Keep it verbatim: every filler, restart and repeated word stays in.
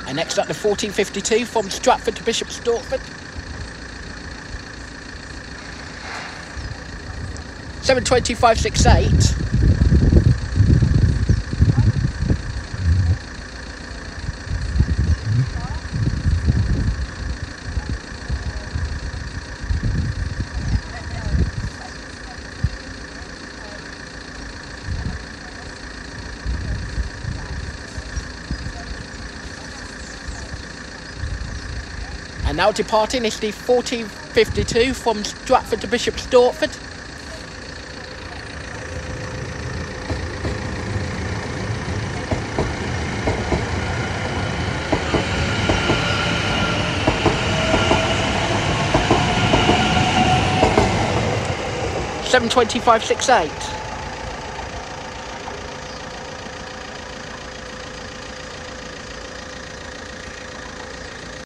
And next up the fourteen fifty-two from Stratford to Bishop Stortford. seven twenty-five sixty-eight. And now departing is the fourteen fifty-two from Stratford to Bishop Stortford. seven twenty-five sixty-eight.